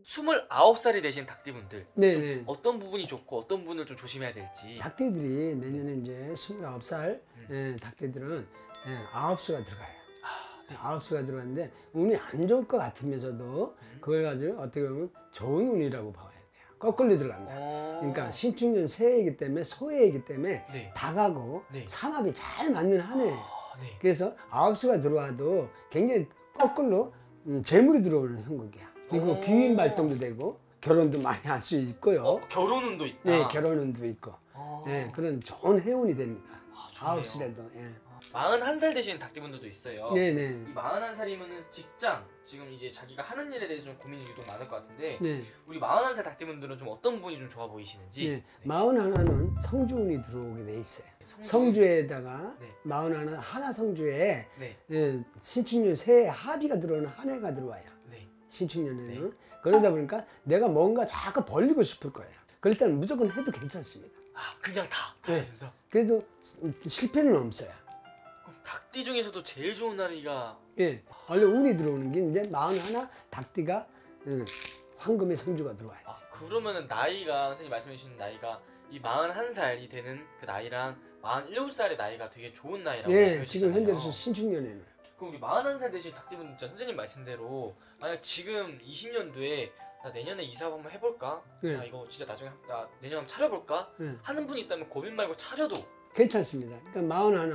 29살이 되신 닭띠분들 네네. 어떤 부분이 좋고 어떤 부분을 좀 조심해야 될지. 닭띠들이 내년에 이제 29살 닭띠들은 9수가 들어가요. 9수가 들어갔는데 운이 안 좋을 것 같으면서도 그걸 가지고 어떻게 보면 좋은 운이라고 봐야 돼요. 거꾸로 들어간다. 그러니까 신축년 새해이기 때문에 소해이기 때문에 네. 닭하고 네. 삼합이 잘 맞는 한 해예요. 네. 그래서 9수가 들어와도 굉장히 거꾸로 재물이 들어오는 형국이야. 그리고 귀인 발동도 되고 결혼도 많이 할 수 있고요. 결혼운도 있다. 네, 결혼운도 있고. 네, 그런 좋은 해운이 됩니다. 좋네요. 9수라도. 예. 41살 되시는 닭띠분들도 있어요. 네네. 이 41살이면은 직장, 지금 이제 자기가 하는 일에 대해서 좀 고민이 유독 많을 것 같은데 네. 우리 41살 닭띠분들은 좀 어떤 부분이 좀 좋아 보이시는지. 네. 41은 성주운이 들어오게 돼 있어요. 성주에다가 네. 41은 하나 성주에 네. 신축년 새해 합의가 들어오는 한 해가 들어와요. 네. 신축년에는. 네. 그러다 보니까 내가 뭔가 자꾸 벌리고 싶을 거예요. 그럴 때는 무조건 해도 괜찮습니다. 아, 그냥 다. 네. 알겠습니다. 그래도 실패는 없어요. 그럼 닭띠 중에서도 제일 좋은 날이가 예. 원래 운이 들어오는 게 이제 41 닭띠가 황금의 성주가 들어와 있어요. 그러면은 나이가 선생님 말씀해 주신 나이가 이 41살이 되는 그 나이랑 47살의 나이가 되게 좋은 나이라고 네, 말씀해 지금 주셨잖아요. 현재로서 신축년에는. 그럼 우리 41살 되신 닭띠분 진짜 선생님 말씀대로 만약 지금 20년도에 나 내년에 이 사업 한번 해볼까? 네. 나 이거 진짜 나중에 나 내년 한번 차려볼까? 네. 하는 분이 있다면 고민 말고 차려도 괜찮습니다. 그러니까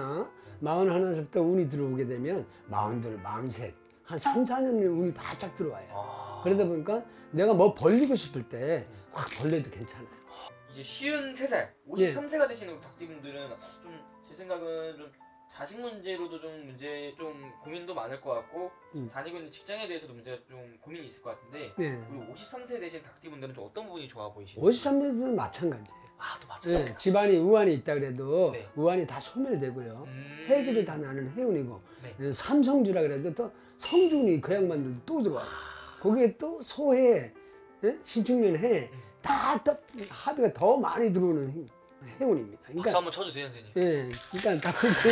41부터 운이 들어오게 되면 42, 43, 한 3, 4년 운이 바짝 들어와요. 그러다 보니까 내가 뭐 벌리고 싶을 때 확 벌려도 괜찮아요. 이제 53살, 53세가 되시는 닭띠분들은 좀 제 생각은 좀 자식 문제로도 좀 고민도 많을 것 같고 다니고 있는 직장에 대해서도 문제가 좀 고민이 있을 것 같은데 네. 우리 53세 되신 닭띠분들은 좀 어떤 부분이 좋아 보이시나요? 53세는 마찬가지예요. 또 마찬가지. 네, 집안이 우환이 있다 그래도 네. 우환이 다 소멸되고요. 해길이 다 나는 해운이고 네. 삼성주라 그래도 또 성주운이 그 양반들도 또 들어와요. 거기에 또 소해, 신축년 해, 다 또 합의가 더 많이 들어오는 해운입니다. 그러니까, 박수 한번 쳐주세요 선생님. 예, 그러니까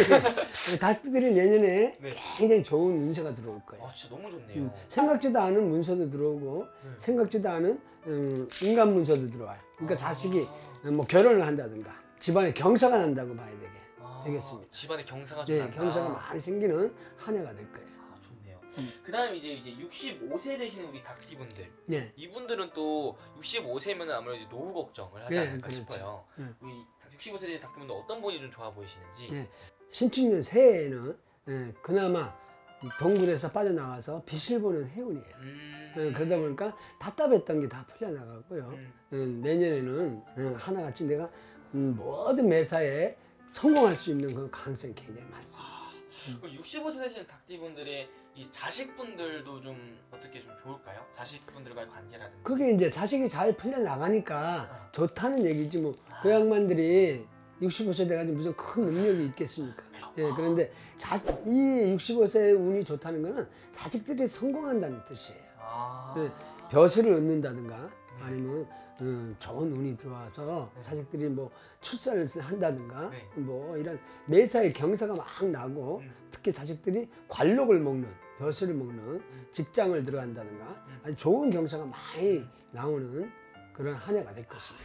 닭띠들이 내년에 네. 굉장히 좋은 운세가 들어올 거예요. 진짜 너무 좋네요. 생각지도 않은 문서도 들어오고 생각지도 않은 인간 문서도 들어와요. 그러니까 자식이 뭐 결혼을 한다든가 집안에 경사가 난다고 봐야 되겠습니다. 집안에 경사가 좀 네, 난다. 경사가 많이 생기는 한 해가 될 거예요. 좋네요. 그다음에 이제 65세 되시는 우리 닭띠분들. 네. 이분들은 또 65세면 아무래도 노후 걱정을 하지 네, 않을까 그렇죠. 싶어요. 우리 65세 되신 닭띠분들 어떤 분이 좀 좋아 보이시는지. 네. 신축년 새해에는 그나마 동굴에서 빠져나와서 빛을 보는 해운이에요. 그러다 보니까 답답했던 게 다 풀려나가고요. 내년에는 하나같이 내가 모든 매사에 성공할 수 있는 그 가능성이 굉장히 많습니다. 65세 되시는 닭띠분들의 이 자식분들도 좀 어떻게 좀 좋을까요? 자식분들과의 관계라든지. 그게 이제 자식이 잘 풀려나가니까 좋다는 얘기지 뭐 그 양반들이 65세 돼가지고 무슨 큰 능력이 있겠습니까? 예, 그런데 이 65세의 운이 좋다는 거는 자식들이 성공한다는 뜻이에요. 예, 벼슬을 얻는다든가 아니면 좋은 운이 들어와서 자식들이 뭐 출산을 한다든가 뭐 이런 매사에 경사가 막 나고 특히 자식들이 관록을 먹는 벼슬을 먹는 직장을 들어간다든가 아주 좋은 경사가 많이 나오는 그런 한 해가 될 것입니다.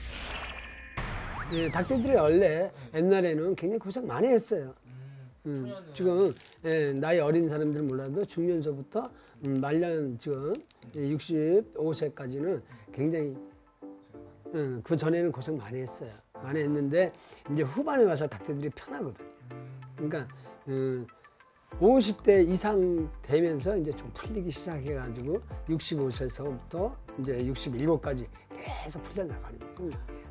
예, 닭띠들이 원래 옛날에는 굉장히 고생 많이 했어요. 지금 나이 어린 사람들은 몰라도 중년서부터 말년 지금 65세까지는 굉장히 그 전에는 고생 많이 했어요. 많이 했는데 이제 후반에 와서 닭띠들이 편하거든요. 그러니까 50대 이상 되면서 이제 좀 풀리기 시작해가지고 65세서부터 이제 67까지 계속 풀려나가는 거예요.